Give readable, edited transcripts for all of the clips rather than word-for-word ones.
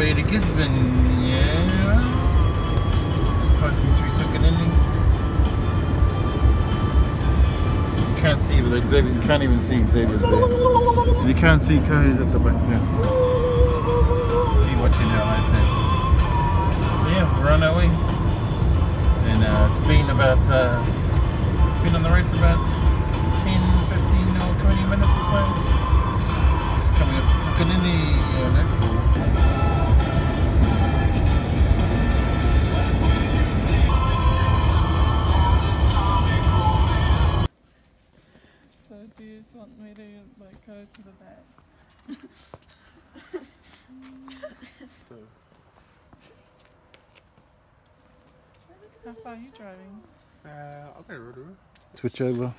way to Gisborne, yeah. Just passing through Tucanini. You can't see, but Xavier, you can't even see Xavier's there. And you can't see Kai's at the back there. She watching her iPad. Yeah, we're on our way. And it's been about, been on the road for about 10, 15 or 20 minutes or so. Just coming up to Tucanini. Yeah, that's cool. So do you want me to like go to the back? How far are you driving? I'll go Rotorua. Switch over. Yeah.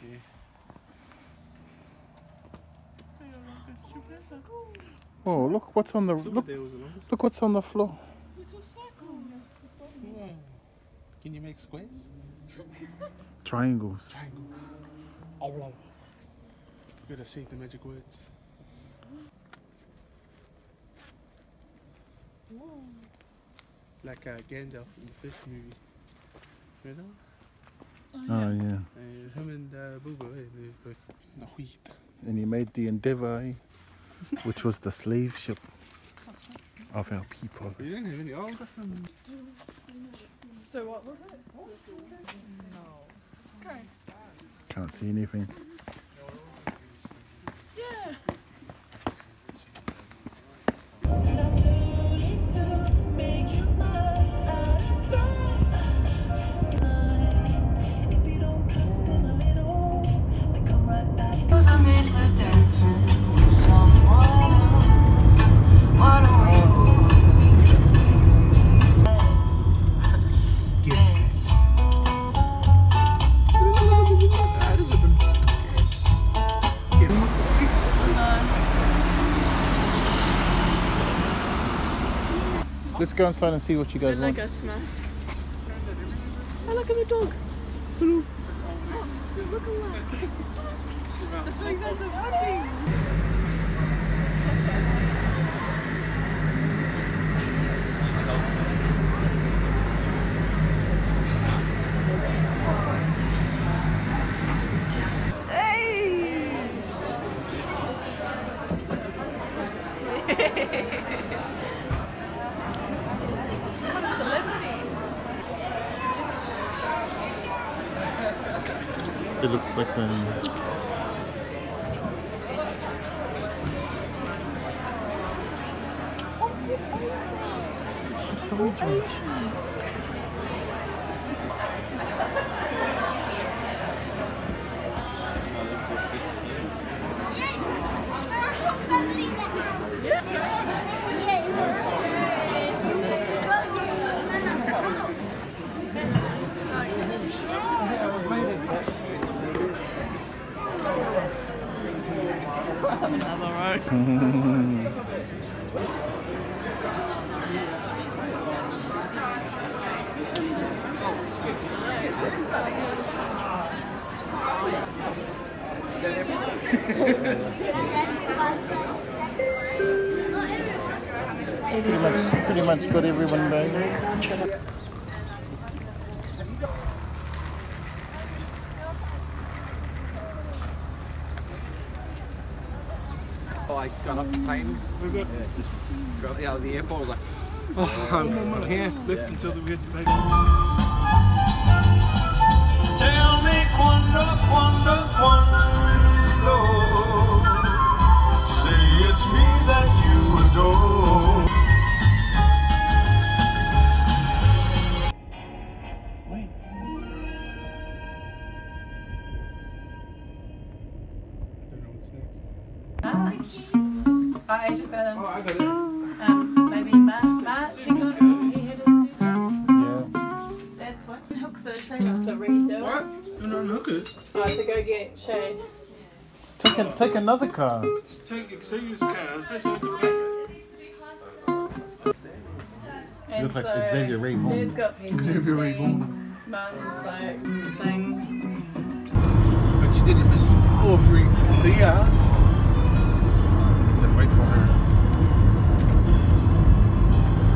Oh, look what's on the look what's on the floor. Little circle. Yeah. Can you make squares? Triangles. Triangles. Oh, wow. You gotta say the magic words. Whoa. Like Gandalf in the first movie. You know? Oh yeah. Him and Bilbo, they both Nahuit. And he made the Endeavour, which was the slave ship of our people. You don't have any. Oh, I've got some. So what was it? No. Okay. Can't see anything. Yeah. Let's go inside and see what you guys want. Like a Smurf. Oh, look at the dog. Hello. Oh, so look alike. That's why you guys are funny. It looks like the Another road. pretty much got everyone back. I got off the plane. We're good. Yeah, just got out of the airport. I was like, oh, I'm here. Left until we had to pay. Tell me quando, say it's me that you adore. Wait. I just got them. Oh, I got it. Maybe Matt, he had it. Yeah. That's what. Hook the trailer. To redo. What? You're not hook it. To go get Shay. Take another car. Take Xavier's car. I said you had to And Look like Xavier Ray Vaughan. He's got PTSD. Xavier Ray Vaughan. Mum's like the thing. But you didn't miss Aubrey Ria. Then wait for her.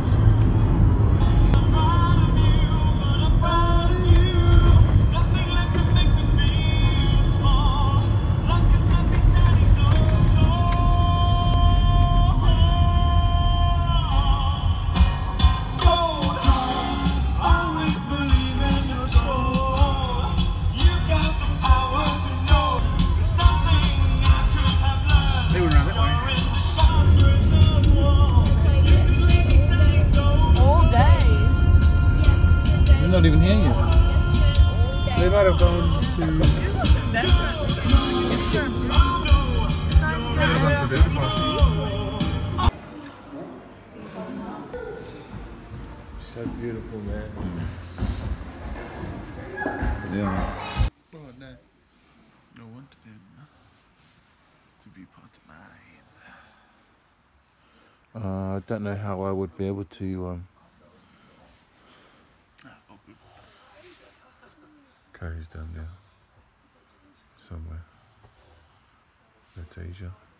beautiful, man. Yeah. Oh, no. I want them to be part of mine. I don't know how I would be able to carries down there somewhere. That's Asia.